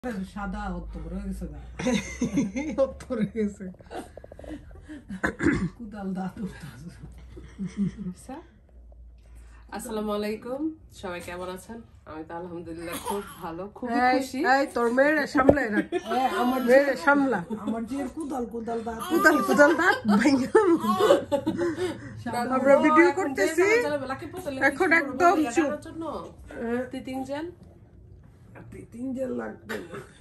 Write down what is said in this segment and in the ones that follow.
সাদা অত্তর হয়ে গেছে গা অত্তর হয়ে গেছে কুদাল দাঁত উঠতেছে। আসসালামু আলাইকুম, সবাই কেমন আছেন? আমি তো আলহামদুলিল্লাহ খুব ভালো, খুব খুশি। এই তোর মেয়েরে সামলায় রাখ, আমার মেয়েরে সামলা। আমার যে কুদাল দাঁত কুদাল দাঁত ভাঙলাম। আমরা ভিডিও করতেছি এখন, একদম চুপ। তিনজন লাগবে।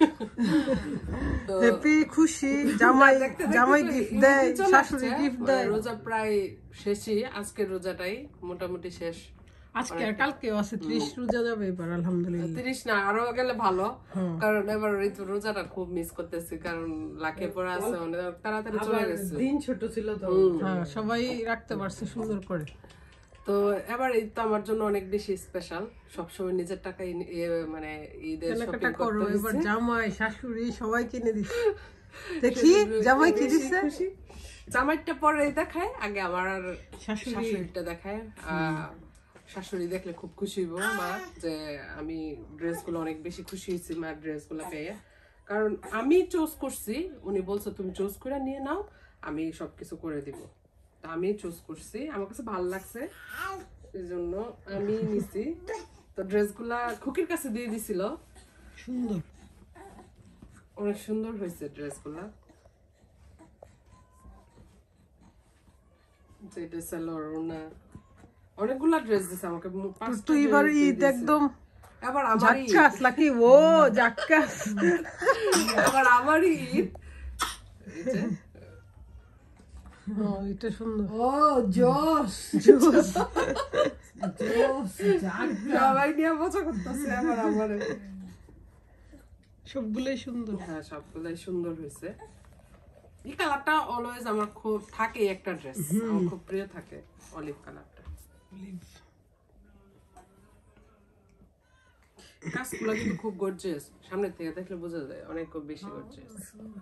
হ্যাপি খুশি জামাই গিফট দেয়, শাশুড়ি গিফট দেয়। রোজা প্রায় শেষই, আজকের রোজাটাই মোটামুটি শেষ। আজকে আর কালকেও আছে 30 রোজা যাবে এবার আলহামদুলিল্লাহ। 30 না, আরো গেলে ভালো, কারণ এবার রোজাটা খুব মিস করতেছি, কারণ লাখে পড়া আছে, অনেক তাড়াতাড়ি চলে গেছে, দিন ছোট ছিল তো। হ্যাঁ, সবাই রাখতে পারছে সুন্দর করে। তো এবার ঈদ তো আমার জন্য অনেক বেশি স্পেশাল। সবসময় নিজের টাকায় মানে ঈদের শপিং করতে হইছে। এবার জামাই শাশুড়ি সবাই কিনে দিচ্ছে। দেখি জামাই কি দিচ্ছে। জামাইটা পরে দেখায়, আগে আমার আর শাশুড়িটা দেখায়। শাশুড়ি দেখলে খুব খুশি হইব মা, যে আমি ড্রেসগুলো অনেক বেশি খুশি হয়েছি মার ড্রেসগুলো পেয়ে, কারণ আমি চুজ করছি। উনি বলছে তুমি চুজ করে নিয়ে নাও, আমি সবকিছু করে দিব। তা আমি চুজ করছি, আমার কাছে ভালো লাগছে, এই জন্য আমি নিছি। তো ড্রেসগুলা খুকির কাছে দিয়ে দিছিল, সুন্দর, অনেক সুন্দর হয়েছে ড্রেসগুলা। যেটা সালোয়ার ওড়না, অনেকগুলা ড্রেস দিছে আমাকে। তুই এবার ঈদ একদম এবার আমার জাক্কাস লাকি, ও জাক্কাস। এবার আমার ঈদ। এটা সুন্দর, ও জোস সবাই নিয়ে মজা করতেছে। এবার আমার সবগুলোই সুন্দর। হ্যাঁ, সবগুলাই সুন্দর হয়েছে। এই কালারটা অলওয়েজ আমার খুব থাকে, একটা ড্রেস আমার খুব প্রিয় থাকে, অলিভ কালারটা। কাজগুলো কিন্তু খুব গর্জিয়াস, সামনে থেকে দেখলে বোঝা যায় অনেক খুব বেশি গর্জিয়াস।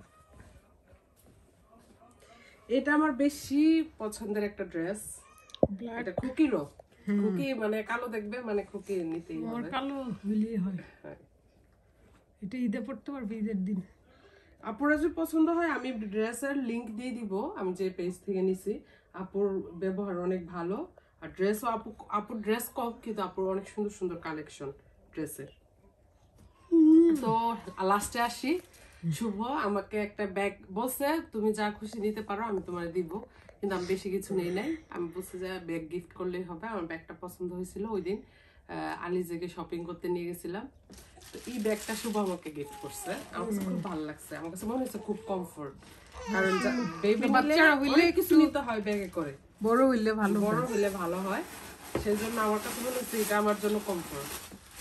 এটা আমার বেশি পছন্দের একটা ড্রেস। এটা খুকিরও, খুকি মানে কালো দেখবে, মানে খুকি নিতেই হবে। আমার কালো হইলেই হয়। এটা ঈদে পড়তে পারবে, ঈদের দিন। আপুরা যদি পছন্দ হয় আমি ড্রেসের লিংক দিয়ে দিব, আমি যে পেজ থেকে নিছি। আপুর ব্যবহার অনেক ভালো, আর ড্রেসও আপুর ড্রেস কম, কিন্তু আপুর অনেক সুন্দর সুন্দর কালেকশন ড্রেসের। তো লাস্টে আসি, শুভ আমাকে একটা ব্যাগ বলছে তুমি যা খুশি নিতে পারো আমি তোমার দিব, কিন্তু আমি বেশি কিছু নেই নাই। আমি বলছি যে ব্যাগ গিফট করলেই হবে। আমার ব্যাগটা পছন্দ হয়েছিল, ওই দিন আলিজেকে শপিং করতে নিয়ে গেছিলাম। তো এই ব্যাগটা শুভ আমাকে গিফট করছে, আমার কাছে খুব ভালো লাগছে। আমার কাছে মনে হচ্ছে খুব কমফোর্ট, কারণ বেবি বাচ্চারা হইলে কিছু নিতে হয় ব্যাগে করে, বড় হইলে ভালো হয়। সেই জন্য আমার কাছে মনে হচ্ছে এটা আমার জন্য কমফোর্ট।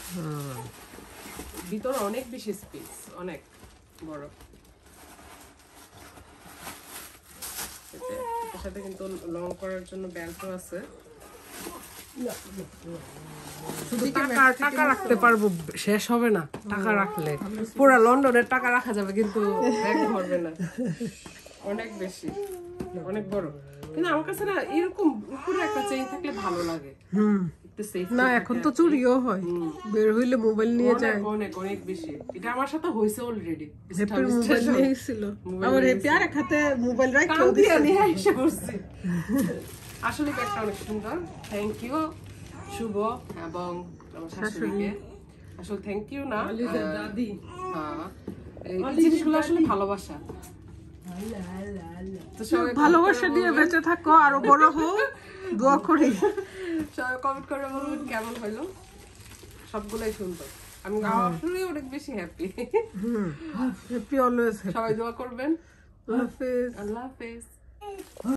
ভিতরে অনেক বেশি স্পেস, অনেক বড়। এটার সাথে কিন্তু লং করার জন্য বেল্টও আছে। টাকা রাখতে পারবো, শেষ হবে না টাকা রাখলে। পুরো লন্ডনের টাকা রাখা যাবে, কিন্তু ব্যাগ ভরবে না, অনেক বেশি, অনেক বড়। কিন্তু আমার কাছে না এরকম উপরে একটা চেইন থাকলে ভালো লাগে। না, এখন তো চুরিও হয়, বের হইলে মোবাইল নিয়ে যায়। অনেক অনেক বেশি। এটা আমার সাথে হয়েছে অলরেডি। হ্যাপির মোবাইল নিয়ে গেছিল, আমার হ্যাপি আর হাতে মোবাইল রাখলো দিয়ে নিয়ে এসে বসছি। আসলে ব্যাগটা অনেক সুন্দর। থ্যাংক ইউ শুভ এবং আমার শাশুড়িকে। আসলে থ্যাংক ইউ না, দাদি। হ্যাঁ, এই জিনিসগুলো আসলে ভালোবাসা। ভালোবাসা দিয়ে বেঁচে থাকো, আরো বড় হও, দোয়া করি। সবাই কমেন্ট করে বলুন কেমন হলো। সবগুলাই সুন্দর, আমি আসলে অনেক বেশি হ্যাপি। Happy always. সবাই দোয়া করবেন। আল্লাহ হাফেজ। আল্লাহ হাফেজ।